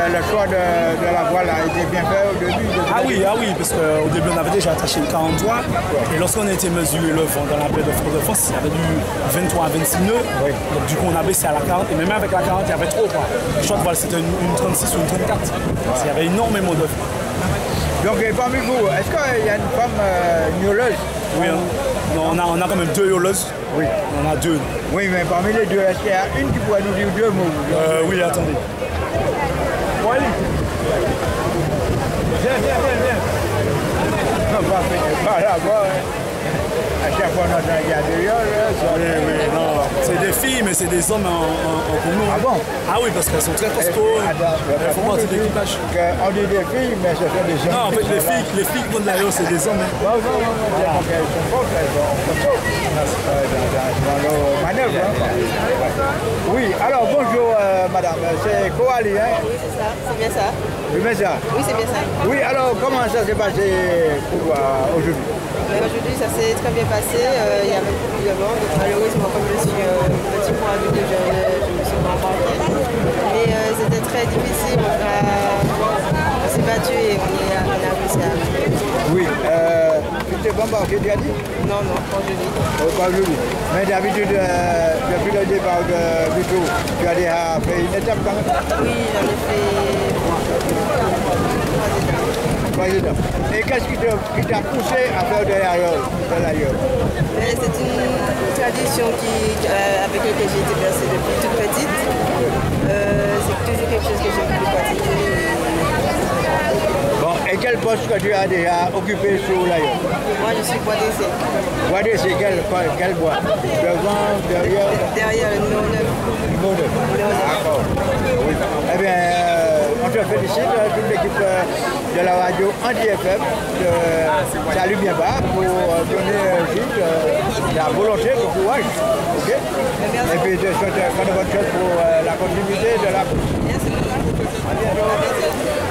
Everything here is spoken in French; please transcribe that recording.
le choix de la voile a été bien fait au début? Ah oui, parce qu'au début on avait déjà attaché le 43 et lorsqu'on a été mesuré le vent dans la baie de Fort-de-France, il y avait du 23 à 26 nœuds. Oui. Donc du coup on a baissé à la 40 et même avec la 40 il y avait trop quoi. Le choix de voile c'était une 36 ou une 34. Voilà. Il y avait énormément de vent. Donc parmi vous, est-ce qu'il y a une femme yoleuse? Oui, on a quand même 2 yoleuses. Oui. On a 2. Oui, mais parmi les 2, est-ce qu'il y a une qui pourrait nous dire 2 mots? Oui, attendez. Voilà. Viens. Non, pas là-bas. À chaque fois, on entend qu'il y a des yoles. Oui, non. C'est des filles, mais c'est des hommes en commun. Ah bon? Ah oui, parce qu'elles sont très costauds. Elles font partie de l'équipage. On dit des filles, mais ce sont des hommes. Non, en fait, les filles qui font de la yole, c'est des hommes. Non. Elles sont fortes, elles sont costauds. Dans nos manœuvres. Oui, alors bonjour madame, c'est Coali, hein? Oui, c'est ça, c'est bien ça. C'est bien ça? Oui, c'est bien ça. Oui, alors comment ça s'est passé pour toi aujourd'hui? Aujourd'hui, ça s'est très bien passé. Il y avait beaucoup de vent. Donc, malheureusement, comme je suis petit point à double, je me suis pas embarquée. Mais c'était très difficile. On s'est battu et on a réussi à arriver. Oui, tu t'es pas embarqué, tu as dit? Non, pas aujourd'hui. Pas aujourd'hui. Mais d'habitude, depuis le départ de Vito, tu as déjà fait une étape quand même? Oui, j'en ai fait 3 étapes. Et qu'est-ce qui t'a poussé à faire de l'ayole? C'est une tradition avec laquelle j'ai été bercée depuis toute petite. C'est toujours quelque chose que j'ai voulu pratiquer. Bon, et quel poste que tu as déjà occupé sur l'ayole? Moi, je suis bois d'essai. Bois d'essai, quel bois? Devant, derrière? Derrière le numéro 9. Numéro 9. D'accord. Oui. Eh bien, on te félicite, toute l'équipe de la radio Handi FM. Salut bien bas pour donner la volonté, le courage. Okay? Et puis, je souhaite bonne chose pour la continuité de la course. Merci beaucoup. À bientôt.